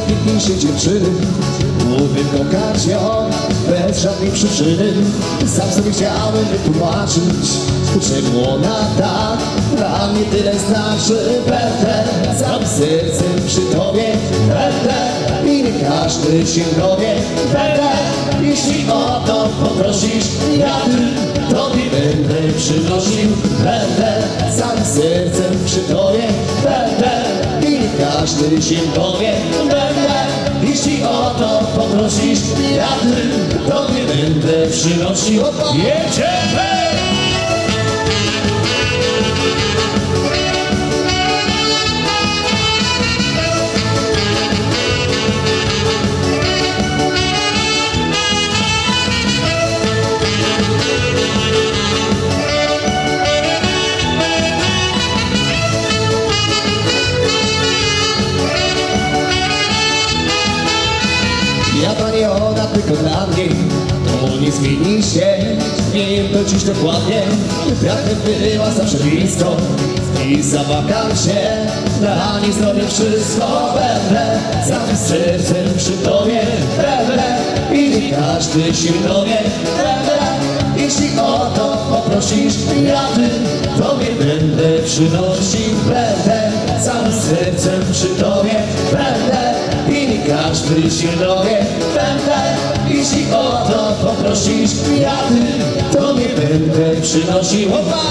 najpiękniejszej dziewczyny. Mówię kochać ją bez żadnej przyczyny. Sam sobie chciałem wytłumaczyć, czemu ona tak dla mnie tyle znaczy. Będę sam sercem przy tobie, będę i nie każdy się dowie. Będę, jeśli o to poprosisz, ja tobie będę przynosił. Będę sam sercem przy tobie, będę i nie każdy się dowie. Będę, jeśli o to poprosisz, ja tobie będę przynosił. Jedziemy! Ja to nie ona, tylko dla mnie to nie zmieni się. Wiem to dziś dokładnie. Pragnę była zawsze blisko i zamagam się. Dla niej zrobię wszystko. Będę samym sercem przy tobie. Będę i nie każdy się dowie. Będę, jeśli o to poprosisz, ja tobie będę przynosił. Będę samym sercem przy tobie. Będę i nie każdy się dowie. Będę, jeśli o to poprosisz, ja tobie będę przynosił.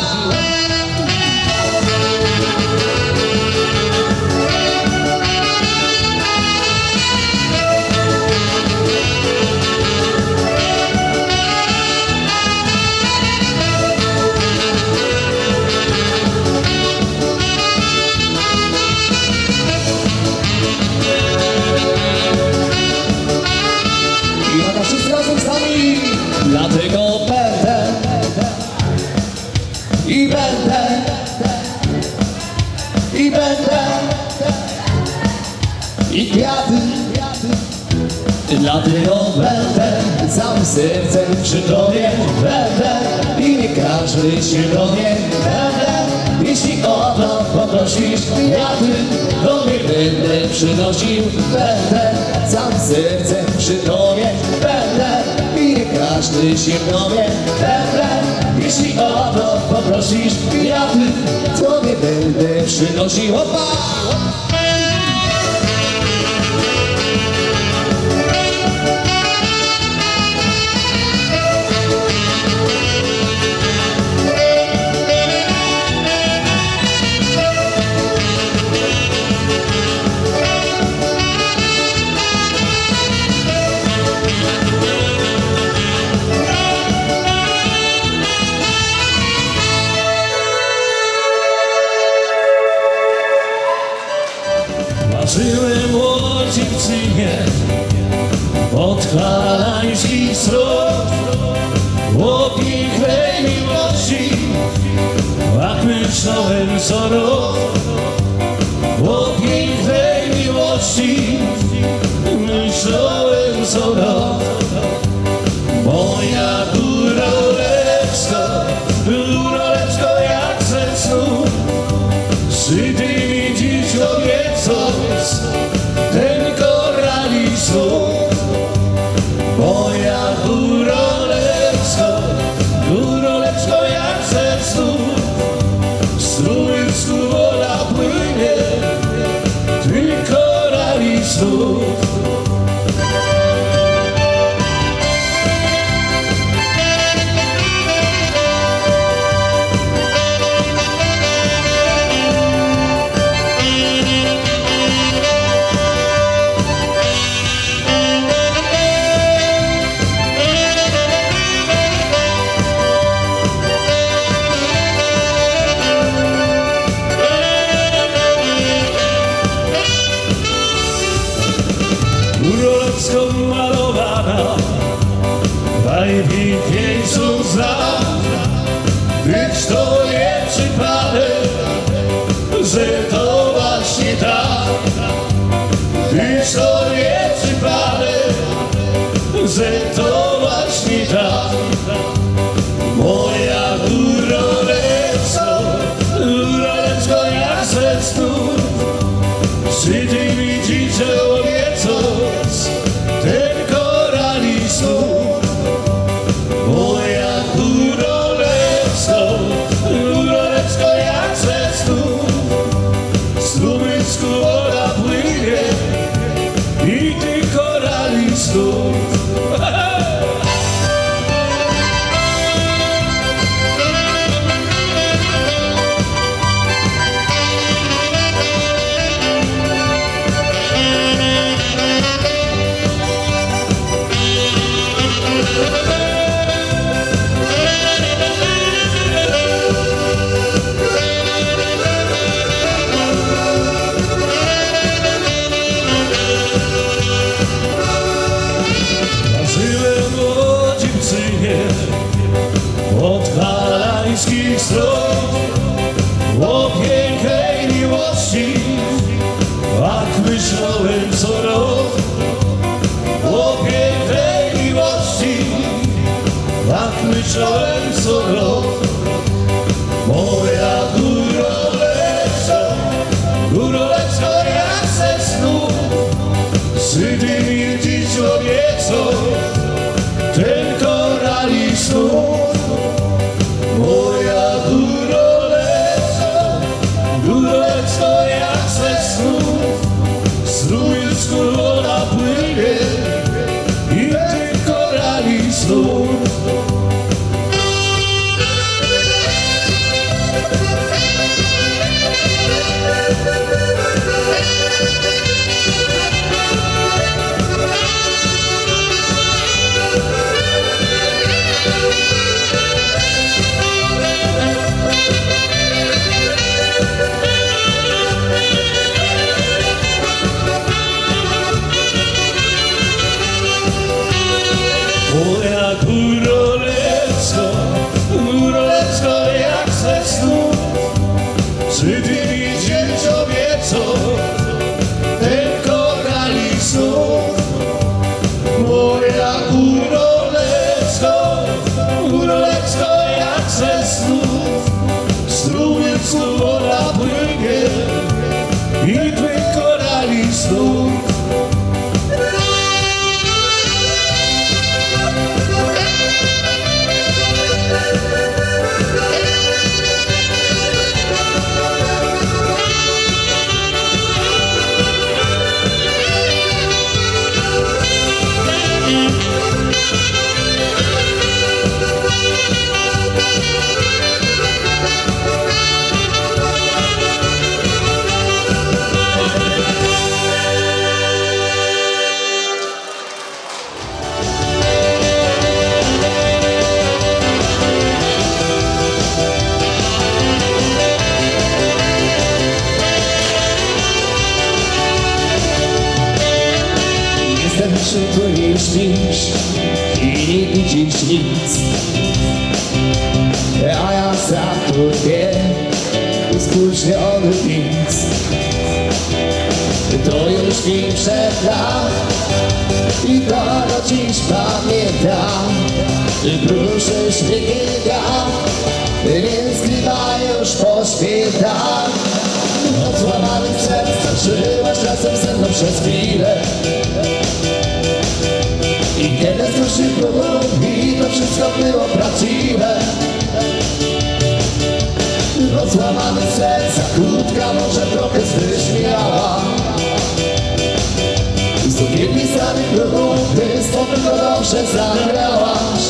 Dlatego będę i będę i będę i kwiaty. Dlatego będę całym sercem przy tobie. Będę i nie każdy się dowie. Będę, jeśli o to poprosisz, ja tobie będę przynosił. Będę całym sercem przy tobie. Będę i nie każdy się dowie. Będę, jeśli o to poprosisz, ja tobie będę przynosił. Marzyłem o dziewczynie od halańskich stron, o pięknej miłości, jak myślałem co rok. O pięknej miłości myślałem co rok. Moja góroleczko jak ze snu, czy ty mi dziś obiecasz ten korali snów? Moja góroleczko jak ze snu, strumień woda płynie tych korali snów. Góroleczko malowana, najpiękniejszą znam. Być to nie przypadek, że to właśnie tak. Być to nie przypadek, że to właśnie tak. Moja góroleczko jak ze snu, czy ty mi dzisiaj obiecał i ty korali snów. Od halańskich stron o pięknej miłości, tak myślałem co rok. O pięknej miłości, tak myślałem co rok. Moja góroleczko jak ze snu, syty mi dziś obiecą ten korali snów. Moja góroleczko jak ze snu, strój z kolona płynie i ty korali snów. Moja góroleczko jak ze snu, czy ty widzisz obiecą ten korali snów? Moja góroleczko jak ze snu, strumień słowa płynie i ty korali snów. Szybko nie śpisz i nie widzisz nic, a ja za tobie spóźniony nic. To już mi przed lat i to dziś pamiętam. Proszę śniega, więc skrywa już po świętach. Od złamanych serc żyłaś czasem ze mną przez chwilę. I kiedy słyszy ból i to wszystko było prawdziwe. Od złamanych serca krótka może trochę zwyśmiała. Z drugiej strony grupy z tobą tylko dobrze zagrałaś.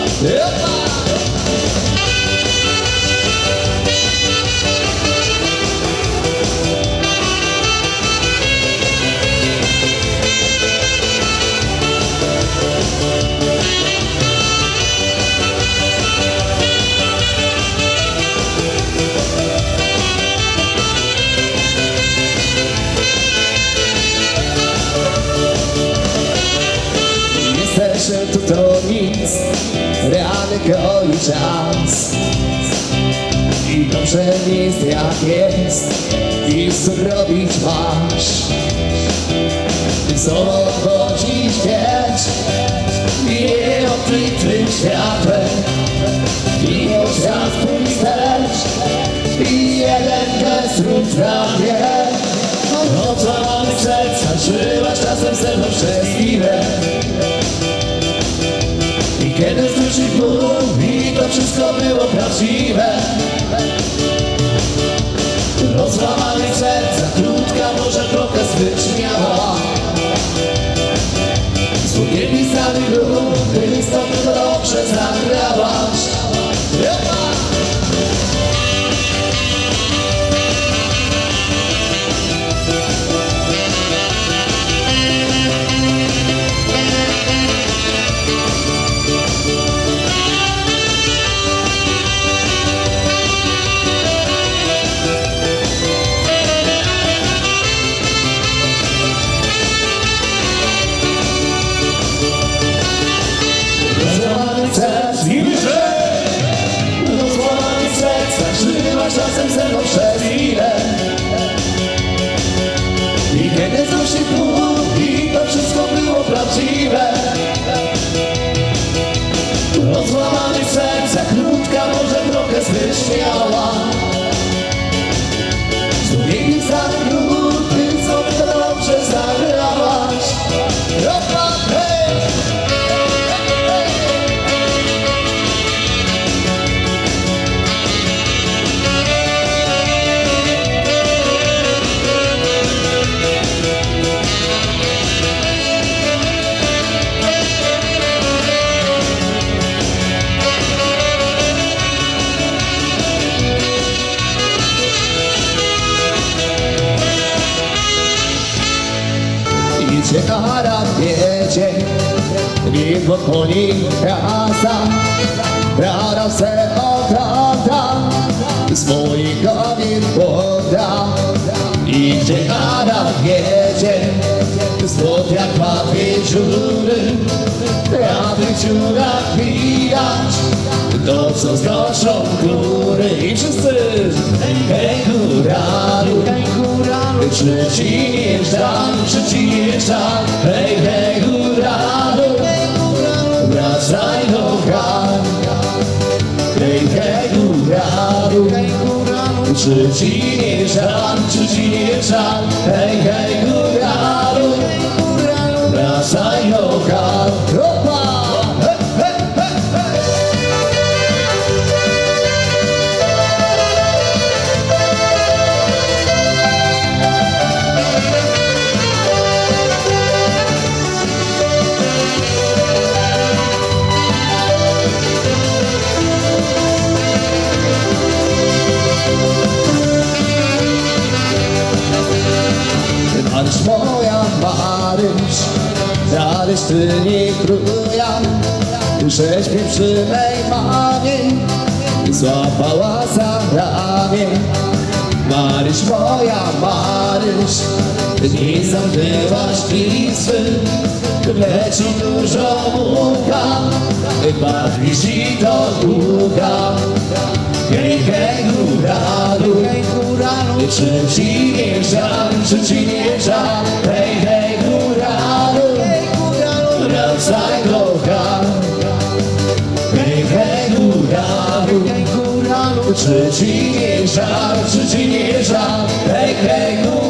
Tu to nic, realny goi czas. I dobrze jest jak jest i co robić masz. Co odchodzi świeć i nie obfitym światłem. I świat twój wstecz i jeden gest rób prawie. Od złamanych serca żyłaś czasem ze mną przez chwilę. I kiedy słyszysz ból i to wszystko było prawdziwe. Od złamanych serca krótka może trochę zwyśmiała. Niepisany lub istotny to dobrze zagrałaś. Czasem ze mną przez chwilę i kiedy znów się klub i to wszystko było prawdziwe. Od złamanych serc jak krótka może trochę zwyśmiała. Znów biegnie za klub, ty co to dobrze zagrałaś. Idzie karabiedzie, widmo koni rasa, rada se ogląda, z moich komin poda. Idzie karabiedzie, spod jak łatwiej dziury, a w tych dziurach widać to, co znoszą góry. I wszyscy hej góralu, czy ci nie żal, czy ci nie żal, hej, hej, góralu, wracaj do gar. Hej, hej, góralu, czy ci nie żal, czy ci nie żal, hej, hej, góralu, wracaj do gar. Maryś moja, Maryś, zaryś ty nie krója, żeś mnie przy mej mamie złapała za ramię. Maryś moja, Maryś, nie zamknęłaś bitwy, leci dużo mucha, bawisz i to długa. Hej, hej, góralu, czy ci nie żal, czy ci nie żal, hej, hej, góralu, wracaj do gar. Hej, hej, góralu, czy ci nie żal, czy ci nie żal, hej, hej, góralu.